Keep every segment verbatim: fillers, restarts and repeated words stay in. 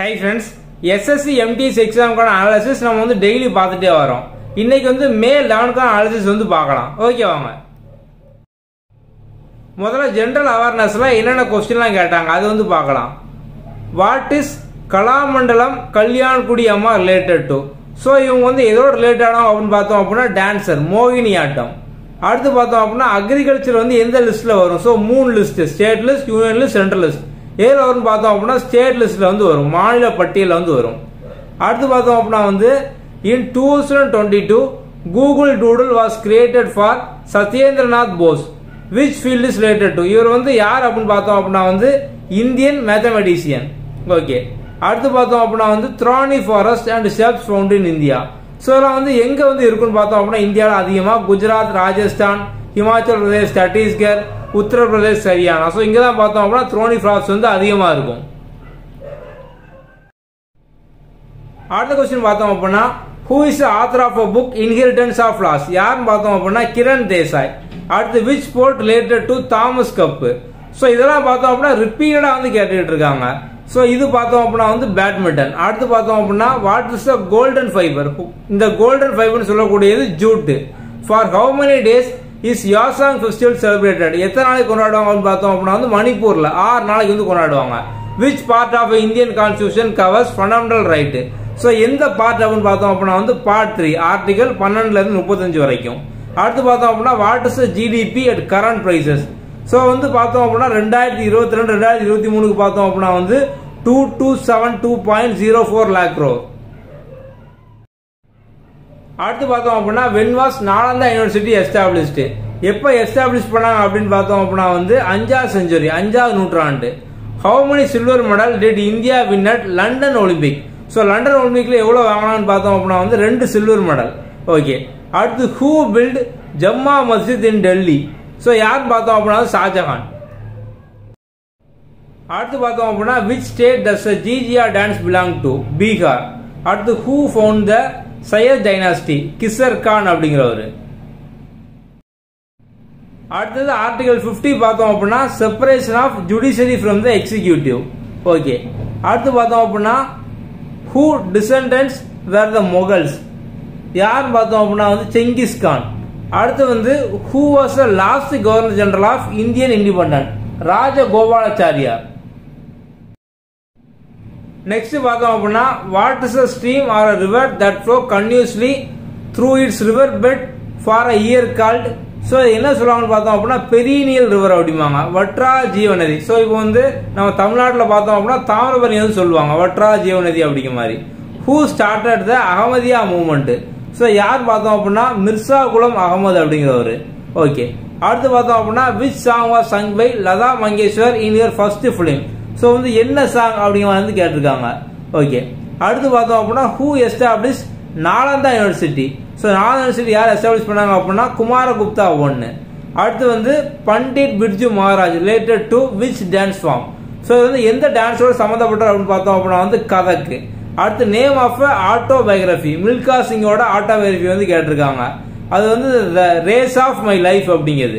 Hi friends, S S C M T S exam analysis நம்ம வந்து daily பார்த்துட்டே வரோம். இன்னைக்கு வந்து மே eleventh analysis வந்து பார்க்கலாம். ஓகே வாங்க. முதல்ல ஜெனரல் அவேர்னஸ்ல என்னென்ன क्वेश्चनலாம் கேட்டாங்க அது வந்து பார்க்கலாம். What is கலாமண்டலம் கல்யாண்குடி அம்மா ரிலேட்டட் டு? சோ இவங்க வந்து ஏதோ ரிலேட்டடான அப்படின்னு பார்த்தோம் அப்படினா டான்சர் மோகினி ஆட்டம். அடுத்து பார்த்தோம் அப்படினா அக்ரிகல்ச்சர் வந்து எந்த லிஸ்ட்ல வரும்? சோ மூணு list, state list, union list, central list. ஏல வரும் பார்த்தோம் அப்படினா ஸ்டேட் லிஸ்ட்ல வந்து வரும், மாநில பட்டியல்ல வந்து வரும். அடுத்து பார்த்தோம் அப்படினா வந்து in twenty twenty-two Google Doodle was created for Satyendranath Bose. Which field is related to? இவர் வந்து யார் அப்படினு பார்த்தோம் அப்படினா வந்து இந்தியன் மேத்தமெட்டிஷியன். ஓகே. அடுத்து பார்த்தோம் அப்படினா வந்து Thorny forest and shrubs found in India. So இதெல்லாம் வந்து எங்க வந்து இருக்குன்னு பார்த்தோம் அப்படினா இந்தியால அதிகமா குஜராத், ராஜஸ்தான், ஹிமாச்சல் பிரதேஷ், சத்தீஸ்கர், உத்தரப்பிரதேஷ், ஹரியானா. சோ இங்க தான் பார்த்தோம் அப்படினா Thorny forest வந்து அதிகமா இருக்கும். அடுத்த क्वेश्चन பார்த்தோம் அப்படினா who is the author of a book Inheritance of Laws? யாருன்னு பார்த்தோம் அப்படினா கிரண் தேசாய். அடுத்து which sport related to Thomas Cup? So இதெல்லாம் பார்த்தோம் அப்படினா ரிப்பீட்டடா வந்து கேட்டுட்டு இருக்காங்க. சோ இது பார்த்தோம் அப்படினா வந்து பேட்மிண்டன். அடுத்து பார்த்தோம் அப்படினா what is the golden fiber? இந்த golden fiber னு சொல்லக்கூடியது jute. For how many days is Yasang festival celebrated? எத்தனை நாளைக்கு கொண்டாடுவாங்கன்னு பார்த்தோம் அப்படினா வந்து மணிப்பூர்ல ஆறு நாளைக்கு வந்து கொண்டாடுவாங்க. Which part of Indian constitution covers fundamental right? So எந்த பார்ட் அப்படினு பார்த்தோம் அப்படினா வந்து பார்ட் three, ஆர்டிகல் பன்னிரண்டு ல இருந்து முப்பத்தஞ்சு வரைக்கும். அடுத்து பார்த்தோம் அப்படினா what is the G D P at current prices? So வந்து பார்த்தோம் அப்படினா இரண்டாயிரத்து இருபத்தி இரண்டு இரண்டாயிரத்து இருபத்தி மூன்று க்கு பார்த்தோம் அப்படினா வந்து two thousand two hundred seventy-two point zero four lakh crore. அடுத்து பார்த்தோம் அப்படினா when was Nalanda University established? எப்ப எஸ்டாப்லிஷ் பண்ணாங்க அப்படினு பார்த்தோம் அப்படினா வந்து அஞ்சாவது செஞ்சுரி, அஞ்சாவது நூற்றாண்டு. How many silver medal did India win at London Olympic? So London ஒலிம்பிக்ல எவ்வளவு வாங்கினான்னு பார்த்தோம் அப்படினா வந்து ரெண்டு சில்வர் மெடல். ஓகே. அடுத்து who built Jama Masjid in Delhi? So யார் பார்த்தோம் அப்படினா ஷாஜஹான். அடுத்து பார்த்தோம் அப்படினா which state does the Jijia dance belong to? Bihar. அடுத்து who found the Sayyid dynasty? Khizr Khan அப்படிங்கிறவர். அடுத்தது ஆர்டிகல் fifty பார்த்தோம் அப்படினா separation of judiciary from the executive. Okay. அடுத்து பார்த்தோம் அப்படினா who descendants were the Mughals? யார் பார்த்தோம் அப்படினா வந்து செங்கிஸ் கான். அடுத்து வந்து who was the last governor general of Indian independence? Rajagopalachariar. Next பார்த்தோம் அப்படினா what is a stream or a river that flow continuously through its river bed for a year called? So என்ன சொல்றாங்கன்னு பார்த்தோம் அப்படினா perennial river அப்படிமாங்க, வற்றா ஜீவநதி. So இப்போ வந்து நம்ம தமிழ்நாட்டுல பார்த்தோம் அப்படினா தாமிரபரணி வந்து சொல்லுவாங்க வற்றா ஜீவநதி அப்படிங்கிற மாதிரி. who started the Ahmadiyya movement? So யார் பார்த்தோம் அப்படினா மிர்சா குலம் அகமது அப்படிங்கிறவர். ஓகே. அடுத்து பார்த்தோம் அப்படினா which song was sung by Lata Mangeshwar in her first film? So வந்து என்ன சாங் அப்படிங்கிற வந்து கேட்டிருக்காங்க. ஓகே. அடுத்து பார்த்தோம் அப்படினா who established Nalanda university? So Nalanda university யார் எஸ்டாப்லிஷ் பண்ணாங்க அப்படினா குமாரகுப்தா ஒன்னு. அடுத்து வந்து Pandit Birju Maharaj related to which dance form? சோ இது வந்து எந்த டான்ஸோட சம்பந்தப்பட்டது அப்படின்னு பார்த்தோம் அப்படினா வந்து கதக். அடுத்து நேம் ஆஃப் ஆட்டோபயோகிராஃபி, மில்கா சிங்கோட ஆட்டோபயோகிராஃபி வந்து கேட்டிருக்காங்க. அது வந்து the race of my life அப்படிங்கிறது.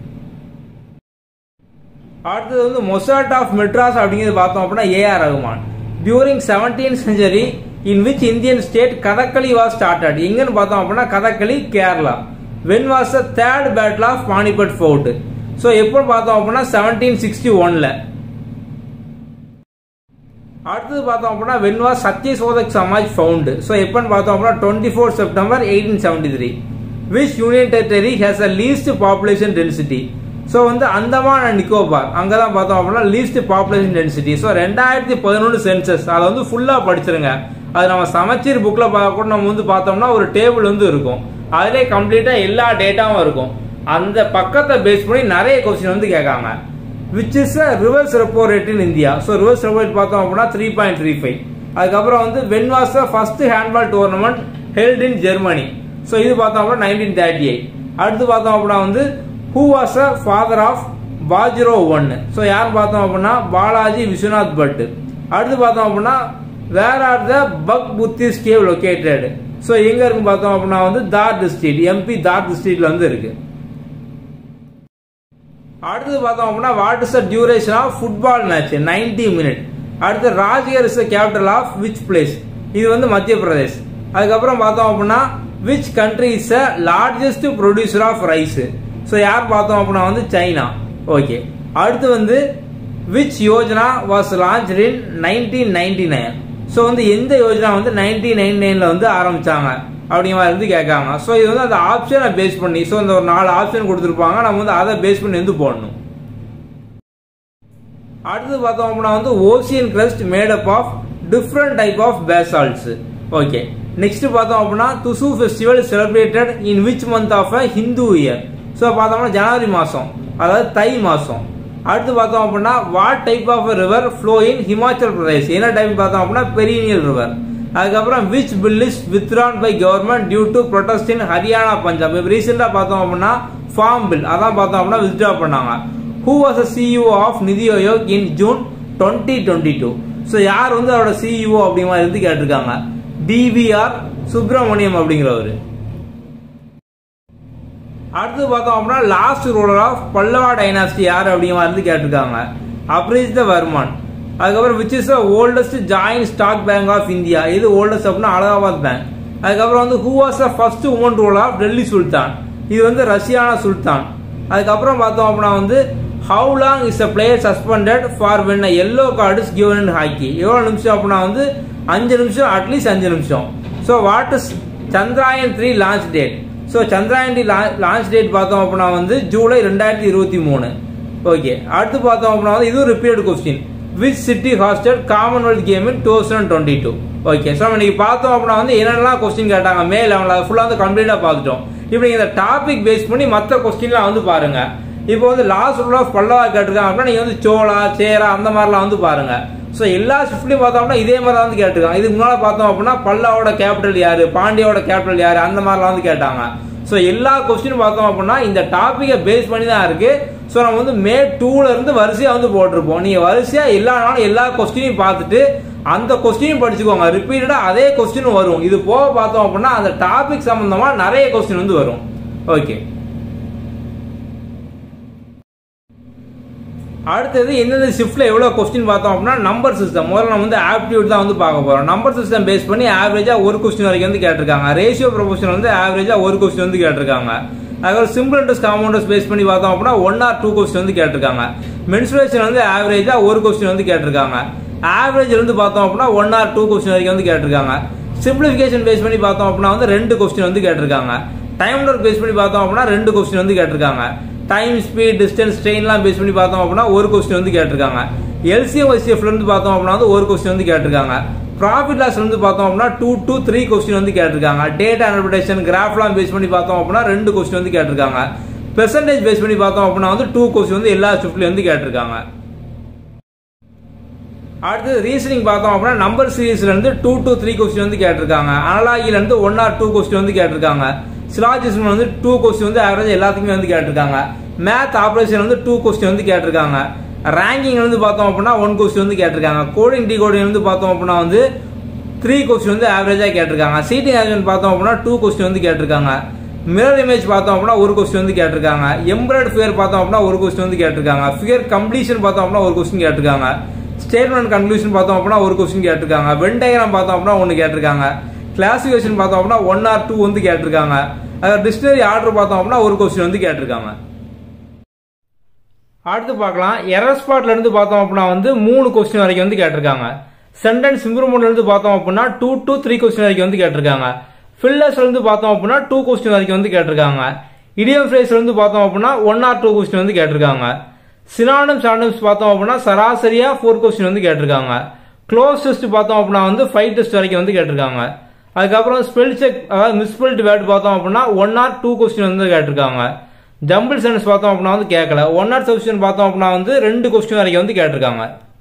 அடுத்து வந்து மொசாட் ஆஃப் மெட்ராஸ் அப்படிங்கிறது பார்த்தோம் அப்படினா A R Rahman. during seventeenth century in which Indian state Kathakali was started? எங்கன்னு பார்த்தோம் அப்படினா Kathakali Kerala. when was the third battle of Panipat fought? So எப்போ பார்த்தோம் அப்படினா seventeen sixty-one ல. அடுத்து பார்த்தோம் அப்படினா when was Satyashodhak Samaj found? So எப்போன்னு பார்த்தோம் அப்படினா twenty-fourth September eighteen seventy-three. which union territory has the least population density? So வந்து அந்தமான் அண்ட் நிக்கோபார் அங்கதான் பார்த்தோம் அப்படினா least population density. சோ ரெண்டாயிரத்து பதினொன்று சென்சஸ் அத வந்து ஃபுல்லா படிச்சிருங்க. அது நம்ம சமச்சீர் புக்ல பார்க்க கூட நம்ம வந்து பார்த்தோம்னா ஒரு டேபிள் வந்து இருக்கும், அதிலே கம்ப்ளீட்டா எல்லா டேட்டாவும் இருக்கும். அந்த பக்கத்தை பேஸ் பண்ணி நிறைய क्वेश्चन வந்து கேட்காங்க. which is a reverse repo rate in India? So reverse repo rate பார்த்தோம் அப்படினா three point three five. அதுக்கு அப்புறம் வந்து when was the first handball tournament held in Germany? So இது பார்த்தோம் அப்படினா nineteen thirty-eight. அடுத்து பார்த்தோம் அப்படினா வந்து who was the father of பாஜ்ரோ one? சோ யார் பார்த்தோம் அப்படினா பாலாஜி விஸ்வநாத் பட். அடுத்து பார்த்தோம் அப்படினா where are the Bug Buddhist cave located? So எங்க இருக்கு பார்த்தோம் அப்படினா வந்து தார் டிஸ்ட்ரிக்ட், எம்பி தார் டிஸ்ட்ரிக்ட்ல வந்து இருக்கு. அடுத்து பார்த்தோம் அப்படினா what is the duration of football match? ninety minutes. அடுத்து Rajgarh is the capital of which place, இது வந்து மத்திய பிரதேஷ். அதுக்கப்புறம் பார்த்தோம் அப்படின்னா which country is the largest producer of rice, so யார் பார்த்தோம் அப்படின்னா வந்து சைனா. ஓகே, அடுத்து வந்து which yojana was launched in nineteen ninety nine, so வந்து எந்த யோஜனா வந்து நைன்டீன் நைன்டி நைன்ல வந்து ஆரம்பிச்சாங்க அப்படிங்கிற மாதிரி வந்து கேட்காங்க. ஸோ இது வந்து அந்த ஆப்ஷனை பேஸ் பண்ணி, ஸோ இந்த ஒரு நாலு ஆப்ஷன் கொடுத்துருப்பாங்க, நம்ம வந்து அதை பேஸ் பண்ணி வந்து போடணும். அடுத்து பார்த்தோம் அப்படின்னா வந்து ocean crust made up of different type of basalts. Okay, next பார்த்தோம் அப்படின்னா Tusu festival celebrated in which month of a Hindu year, so பார்த்தோம்னா ஜனவரி மாதம், அதாவது தை மாதம். அடுத்து பார்த்தோம் அப்படின்னா what type of river flow in Himachal Pradesh, என்ன டைப் பார்த்தோம் அப்படின்னா பெரினியல் ரிவர். அதுக்கப்புறம் which bill is withdrawn by government due to protest in Haryana Punjab, இப்போ ரீசெண்டாக பார்த்தோம் அப்படின்னா ஃபார்ம் பில் அதான் பார்த்தோம் அப்படின்னா வித்ட்ரா பண்ணாங்க. Who was a CEO of NITI Aayog in June twenty twenty two, so யார் வந்து அவரோட சிஇஓ அப்படிங்கிற மாதிரி இருந்து கேட்டிருக்காங்க, டிவிஆர் சுப்பிரமணியம் அப்படிங்கிறவர். அடுத்து பார்த்தோம் அப்படின்னா last ruler of Pallava dynasty யார் அப்படிங்கிற மாதிரி இருந்து கேட்டிருக்காங்க, அப்ரிஜித வர்மன். அதுக்கப்புறம் which is the oldest joint stock bank of India, இது ஓல்டஸ்ட் அப்படின்னா அலகாபாத் பேங்க். அதுக்கப்புறம் வந்து who was the first woman ruler of Delhi sultan, இது வந்து ரஷ்யான சுல்தான். அதுக்கப்புறம் பார்த்தோம் அப்படின்னா வந்து how long is a player suspended for when a yellow card is given in hockey, எவ்வளோ நிமிஷம் அப்படின்னா வந்து அஞ்சு நிமிஷம், அட்லீஸ்ட் அஞ்சு நிமிஷம். So what is Chandrayaan three launch date, so Chandrayaan three launch date பார்த்தோம் அப்படின்னா வந்து ஜூலை ரெண்டாயிரத்தி இருபத்தி மூணு. ஓகே, அடுத்து பார்த்தோம் அப்படின்னா வந்து இதுவும் repeated question, which city hosted Commonwealth game in two thousand twenty two. Okay, so இன்னைக்கு பார்த்தோம் அப்படின்னா வந்து என்னென்னலாம் கொஸ்டின் கேட்டாங்க மே லெவனில், அதை ஃபுல்லாக வந்து கம்ப்ளீட்டாக பார்த்துட்டோம். இப்போ இந்த டாபிக் பேஸ் பண்ணி மற்ற கொஸ்டின்லாம் வந்து பாருங்க. இப்போ வந்து லாஸ்ட் ரூல் ஆஃப் பல்லவா கேட்டிருக்காங்க அப்படின்னா நீங்க வந்து சோழா சேரா அந்த மாதிரிலாம் வந்து பாருங்க. ஸோ எல்லா ஷிஃப்ட்லையும் பார்த்தோம்னா இதே மாதிரி தான் வந்து கேட்டிருக்காங்க. இதுக்கு முன்னாடி பார்த்தோம் அப்படின்னா பல்லாவோட கேபிட்டல் யாரு, பாண்டியோட கேபிட்டல் யாரு, அந்த மாதிரிலாம் வந்து கேட்டாங்க. ஸோ எல்லா கொஸ்டினும் பார்த்தோம் அப்படின்னா இந்த டாப்பிக்கை பேஸ் பண்ணி தான் இருக்கு. ஸோ நம்ம வந்து மே டூல இருந்து வரிசையா வந்து போட்டிருப்போம். நீங்க வரிசையா எல்லா நாளும் எல்லா கொஸ்டினையும் பார்த்துட்டு அந்த கொஸ்டினையும் படிச்சுக்கோங்க. ரிப்பீட்டடா அதே கொஸ்டின் வரும். இது போக பார்த்தோம் அப்படின்னா அந்த டாபிக் சம்பந்தமா நிறைய கொஸ்டின் வந்து வரும். ஓகே, அடுத்தது எந்தெந்த ஷிஃப்ட்ல எவ்வளவு கொஸ்டின் பார்த்தோம் அப்படின்னா நம்பர் சிஸ்டம். முதல்ல நம்ம வந்து ஆப்டிடியூட் தான் வந்து பார்க்க போறோம். நம்பர் சிஸ்டம் பேஸ் பண்ணி ஆவரேஜா ஒரு கொஸ்டின் வரைக்கும் வந்து கேட்டிருக்காங்க. ரேஷியோ ப்ரொபோர்ஷன் வந்து ஆவரேஜா ஒரு கொஸ்டின் வந்து கேட்டிருக்காங்க. அதுக்கப்புறம் சிம்பிள் இன்ட்ரெஸ்ட் காம்பவுண்டர்ஸ் பேஸ் பண்ணி பார்த்தோம் அப்படின்னா ஒன் ஆர் டூ கொஸ்டின் வந்து கேட்டிருக்காங்க. மென்சுரேஷன் வந்து ஆவரேஜா ஒரு கொஸ்டின் வந்து கேட்டிருக்காங்க. ஆவரேஜ் வந்து பார்த்தோம் அப்படின்னா ஒன் ஆர் டூ கொஸ்டின் வரைக்கும் வந்து கேட்டிருக்காங்க. சிம்பிளிஃபிகேஷன் பேஸ் பண்ணி பார்த்தோம் அப்படின்னா வந்து ரெண்டு கொஸ்டின் வந்து கேட்டிருக்காங்க. டைம் ஒர்க் பேஸ் பண்ணி பார்த்தோம் அப்படின்னா ரெண்டு கொஸ்டின் வந்து கேட்டிருக்காங்க. டைம் ஸ்பீட் டிஸ்டன்ஸ் ட்ரெயின்லாம் பேஸ் பண்ணி பார்த்தோம் அப்படின்னா ஒரு கொஸ்டின் வந்து கேட்டிருக்காங்க. எல்சிஎம் ஒய்சிஎஃப்ல இருந்து பார்த்தோம் அப்படின்னா வந்து ஒரு கொஸ்டின் வந்து கேட்டிருக்காங்க. ப்ராஃபிட் லாஸ்ல இருந்து பார்த்தோம் அப்படின்னா டூ டு த்ரீ கொஸ்டின் வந்து கேட்டிருக்காங்க. டேட்டா இன்டர்பிரேஷன் கிராஃப்லாம் பேஸ் பண்ணி பார்த்தோம் அப்படின்னா ரெண்டு கொஸ்டின் வந்து கேட்டிருக்காங்க. பெர்சன்டேஜ் பேஸ் பண்ணி பார்த்தோம் அப்படின்னா வந்து டூ கொஸ்டின் வந்து எல்லா ஷிஃப்ட்லயும் வந்து கேட்டிருக்காங்க. அடுத்து ரீசனிங் பார்த்தோம் அப்படின்னா நம்பர் சீரீஸ்ல இருந்து டூ டு த்ரீ கொஸ்டின் வந்து கேட்டிருக்காங்க. அனலாகில இருந்து ஒன் ஆர் டூ கொஸ்டின் வந்து கேட்டிருக்காங்க. சிலாஜிசம் வந்து டூ கொஸ்டின் வந்து ஆவரேஜ் எல்லாத்துக்குமே வந்து கேட்டிருக்காங்க. மேத் ஆபரேஷன் வந்து டூ கொஸ்டின் வந்து கேட்டிருக்காங்க. ரேங்கிங் வந்து பார்த்தோம் அப்படின்னா ஒன் கொஸ்டின் வந்து கேட்டிருக்காங்க. கோடிங் டி கோடிங் வந்து பார்த்தோம் அப்படின்னா வந்து த்ரீ கொஸ்டின் வந்து ஆவரேஜா கேட்டிருக்காங்க. சீட்டிங் அரேஞ்ச்மெண்ட் பார்த்தோம் அப்படின்னா டூ கொஸ்டின் வந்து கேட்டிருக்காங்க. மிரர் இமேஜ் பார்த்தோம் அப்படின்னா ஒரு கொஸ்டின் வந்து கேட்டிருக்காங்க. எம்ப்ராய்டரி ஃபிகர் பார்த்தோம் அப்படின்னா ஒரு கொஸ்டின் வந்து கேட்டிருக்காங்க. ஃபிகர் கம்ப்ளீஷன் பார்த்தோம் அப்படின்னா ஒரு கொஸ்டின் கேட்டிருக்காங்க. ஸ்டேட்மெண்ட் கன்க்ளூஷன் பார்த்தோம் அப்படின்னா ஒரு கொஸ்டின் கேட்டிருக்காங்க. வென் டயக்ராம் பார்த்தோம் அப்படின்னா ஒன்னு கேட்டிருக்காங்க. கிளாசிஃபிகேஷன் பார்த்தோம் அப்படின்னா ஒன் ஆர் டூ வந்து கேட்டிருக்காங்க. டிக்ஷனரி ஆர்டர் பார்த்தோம் அப்படின்னா ஒரு கொஸ்டின் வந்து கேட்டிருக்காங்க. அடுத்து பார்க்கலாம். எரர் ஸ்பாட்ல இருந்து பார்த்தோம் அப்படின்னா வந்து மூணு கொஸ்டின் வரைக்கும் வந்து கேட்டிருக்காங்க. சென்டென்ஸ் இம்ப்ரூவ்மெண்ட்ல இருந்து பார்த்தோம் அப்படின்னா டூ டு த்ரீ கொஸ்டின் வரைக்கும் வந்து கேட்டிருக்காங்க. ஃபில்லர்ஸ்ல இருந்து பார்த்தோம் அப்படின்னா டூ கொஸ்டின் வரைக்கும் வந்து கேட்டிருக்காங்க. இடியம் ஃப்ரேஸ்ல இருந்து பார்த்தோம் அப்படின்னா ஒன் ஆர் டூ கொஸ்டின் வந்து கேட்டிருக்காங்க. சினானிம்ஸ் ஆனிம்ஸ் பார்த்தோம் அப்படின்னா சராசரியா ஃபோர் கொஸ்டின் வந்து கேட்டிருக்காங்க. க்ளோஸ் டெஸ்ட் பார்த்தோம் அப்படின்னா வந்து ஃபைவ் டெஸ்ட் வரைக்கும் வந்து கேட்டிருக்காங்க. அதுக்கப்புறம் ஸ்பெல் செக் அதாவது மிஸ்பெல்ட் வேர்ட் பார்த்தோம் அப்படின்னா ஒன் ஆர் டூ கொஸ்டின் வந்து கேட்டிருக்காங்க. ஜம்பிள் சென்டென்ஸ் பார்த்தோம் அப்படின்னா வந்து கேட்கல. ஒன் ஆர் சப்ஸ்டியூஷன் பார்த்தோம் அப்படின்னா வந்து ரெண்டு கொஸ்டின் வரைக்கும் வந்து கேட்டிருக்காங்க.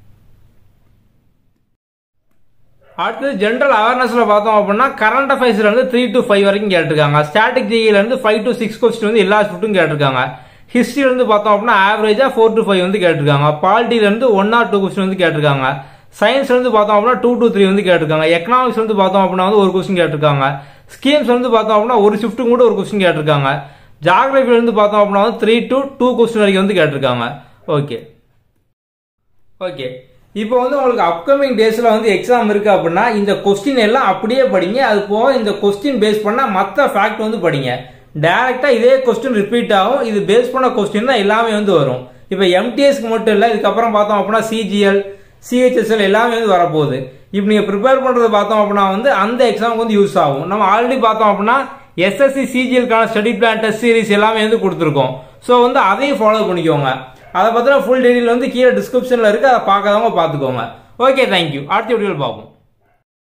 அடுத்து ஜென்ரல் அவேர்னஸ்ல பார்த்தோம் அப்படின்னா கரண்ட் அஃபேர்ஸ்ல இருந்து த்ரீ டு ஃபைவ் வரைக்கும் கேட்டிருக்காங்க. ஸ்டாட்டிக் ஜிஇல இருந்து ஃபைவ் டு சிக்ஸ் கொஸ்டின் வந்து எல்லா ஷிஃப்ட்டும் கேட்டிருக்காங்க. ஹிஸ்டரியில இருந்து பார்த்தோம் அப்படின்னா ஆவரேஜா ஃபோர் டு ஃபைவ் வந்து கேட்டிருக்காங்க. பாலிட்டியில இருந்து ஒன் ஆர் டூ கொஸ்டின் வந்து கேட்டிருக்காங்க. சயின்ஸ்ல இருந்து பார்த்தோம் அப்படின்னா டூ டு த்ரீ வந்து கேட்டிருக்காங்க. எக்கனாமிக்ஸ் வந்து பார்த்தோம் அப்படின்னா வந்து ஒரு கொஸ்டின் கேட்டிருக்காங்க. ஸ்கீம்ஸ் வந்து பார்த்தோம் அப்படின்னா ஒரு ஷிஃப்ட் கூட ஒரு கொஸ்டின் கேட்டிருக்காங்க. ஜியோகிராஃபில இருந்து பார்த்தோம் அப்படின்னா த்ரீ டு டூ கொஸ்டின் வரைக்கும் வந்து கேட்டிருக்காங்க. ஓகே ஓகே இப்போ வந்து உங்களுக்கு அப்கமிங் டேஸ்ல வந்து எக்ஸாம் இருக்கு அப்படின்னா இந்த கொஸ்டின் எல்லாம் அப்படியே படிங்க. அது போக இந்த கொஸ்டின் பேஸ் பண்ணா மற்ற ஃபேக்ட் வந்து படிங்க. டைரக்டா இதே கொஸ்டின் ரிப்பீட் ஆகும். இது பேஸ் பண்ண கொஸ்டின் தான் எல்லாமே வந்து வரும். இப்போ எம்டிஎஸ்க்கு மட்டும் இல்லை, இதுக்கப்புறம் பார்த்தோம் அப்படின்னா சிஜிஎல், சிஹெச்எஸ்எல் எல்லாமே வந்து வரப்போகுது. இப்போ நீங்கள் ப்ரிப்பேர் பண்ணுறது பார்த்தோம் அப்படின்னா வந்து அந்த எக்ஸாமுக்கு வந்து யூஸ் ஆகும். நம்ம ஆல்ரெடி பார்த்தோம் அப்படின்னா எஸ்எஸ்சி சிஜிஎல்கான ஸ்டடி பிளான் டெஸ்ட் சீரிஸ் எல்லாமே வந்து கொடுத்துருக்கோம். ஸோ வந்து அதையும் ஃபாலோ பண்ணிக்கோங்க. அதை பற்றின ஃபுல் டீட்டெயில் வந்து கீழே டிஸ்கிரிப்ஷனில் இருக்குது. அதை பார்க்காதவங்க பார்த்துக்கோங்க. Okay, thank you. அடுத்த வீடியோவில் பார்ப்போம்.